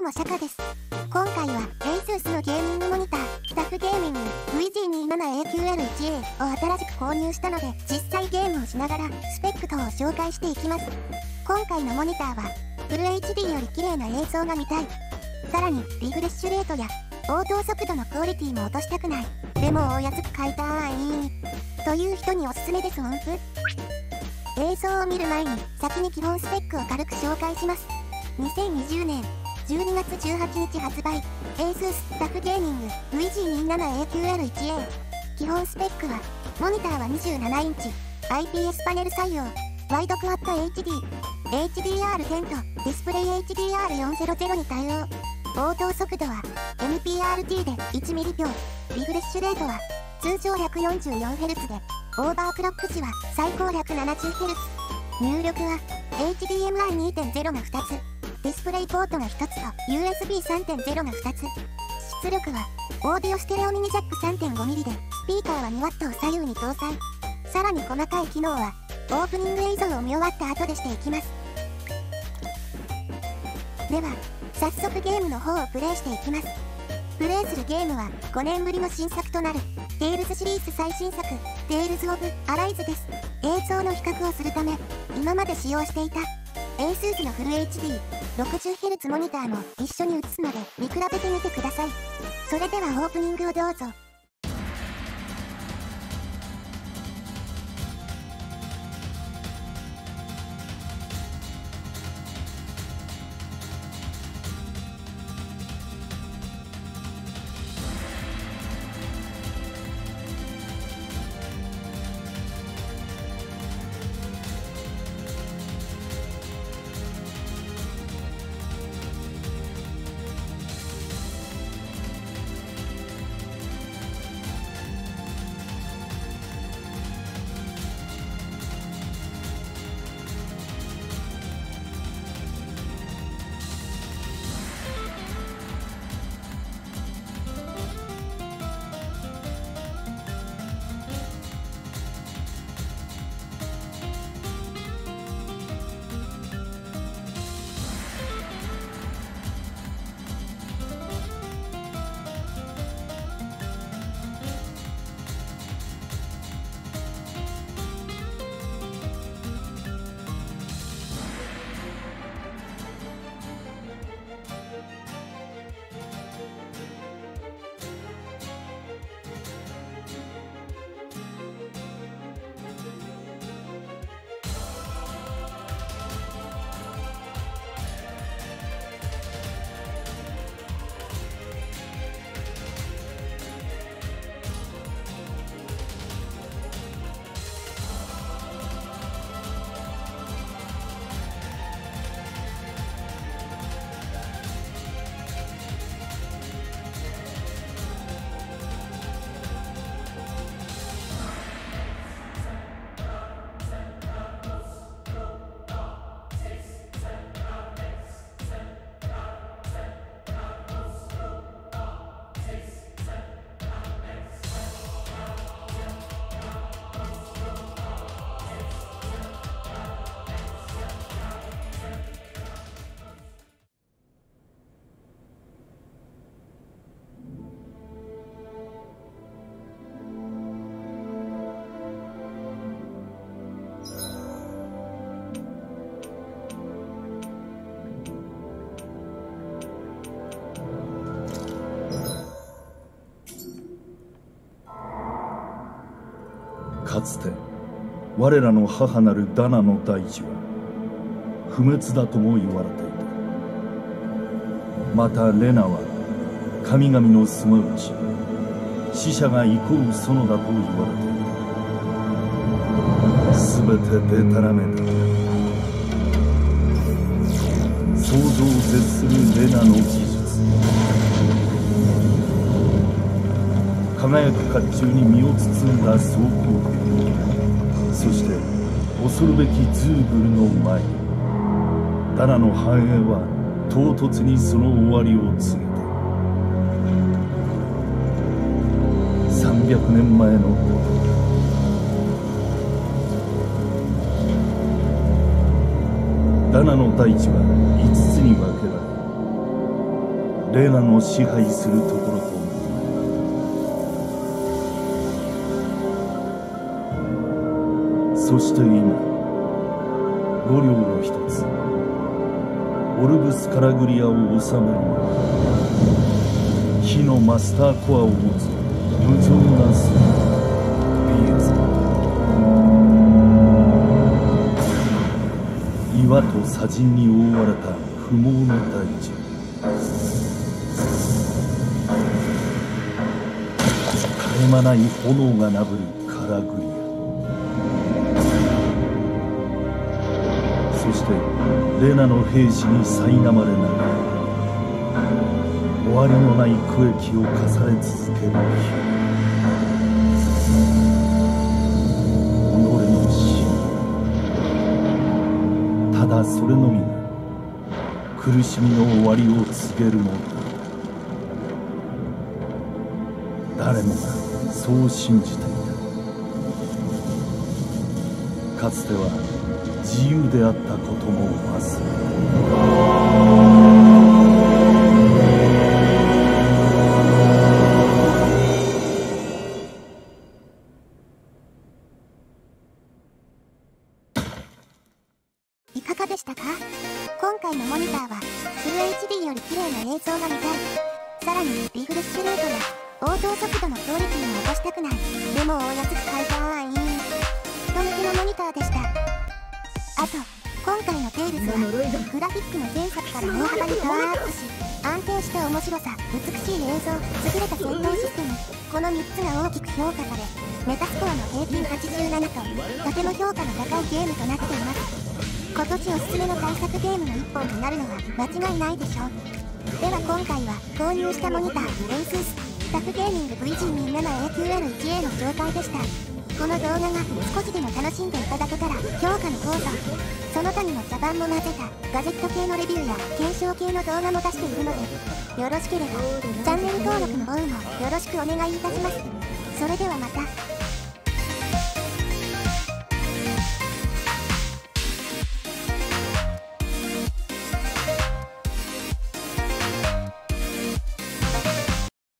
もシャカです。今回は ASUS のゲーミングモニター、スタッフゲーミング VG27AQL1A を新しく購入したので、実際ゲームをしながらスペック等を紹介していきます。今回のモニターは、フル HD より綺麗な映像が見たい。さらに、リフレッシュレートや応答速度のクオリティも落としたくない。でもお安く買いたい。という人におすすめです。音符。映像を見る前に先に基本スペックを軽く紹介します。2020年12月18日発売 ASUS スタッフゲーミング VG27AQL1A。 基本スペックはモニターは27インチ IPS パネル採用、ワイドクワッド HD HDR10 とディスプレイ HDR400 に対応。応答速度は NPRT で1ミリ秒。リフレッシュレートは通常 144Hz でオーバークロック時は最高 170Hz。 入力は HDMI 2.0 が2つ、ディスプレイポートが1つと USB 3.0 が2つ。出力はオーディオステレオミニジャック 3.5mm でスピーカーは 2W を左右に搭載。さらに細かい機能はオープニング映像を見終わった後でしていきます。では早速ゲームの方をプレイしていきます。プレイするゲームは5年ぶりの新作となるテイルズシリーズ最新作テイルズ・オブ・アライズです。映像の比較をするため今まで使用していた ASUS のフル HD60Hz モニターも一緒に映すので見比べてみてください。それではオープニングをどうぞ。 かつて我らの母なるダナの大地は不滅だとも言われていた。またレナは神々の住まう地、死者が憩う園だと言われていた。すべてデタラメだ。想像を絶するレナの技術、輝く甲冑に身を包んだ装甲兵、そして恐るべきズーグルの前にダナの繁栄は唐突にその終わりを告げた。300年前のダナの大地は5つに分けられ、 レナの支配するところとなる。そして今5両の一つオルブス・カラグリアを治めるのは火のマスターコアを持つ無情なスピエザ。岩と砂塵に覆われた不毛の大地、絶え間ない炎がなぶるカラグリア。そしてレナの兵士に苛まれながら終わりのない区域を重ね続ける日、己の死、ただそれのみが苦しみの終わりを告げるものだ。誰もがそう信じていた。かつては自由であったことも忘れいかがでしたか？今回のモニターはフル HD より綺麗な映像が見たい、さらにリフレッシュレートや応答速度のクオリティも落としたくない、でもお安く買いたい人向けのモニターでした。あと今回のテイルズはグラフィックの前作から大幅にパワーアップし、安定した面白さ、美しい映像、優れた戦闘システム、この3つが大きく評価され、メタスコアの平均87ととても評価の高いゲームとなっています。今年おすすめの大作ゲームの一本になるのは間違いないでしょう。では今回は購入したモニター ASUS スタッフゲーミング VG27AQL1A の紹介でした。この動画が少しでも楽しんでいただけたら評価の高度、その他にも茶番も混ぜたガジェット系のレビューや検証系の動画も出しているので、よろしければチャンネル登録の方もよろしくお願いいたします。それではまた。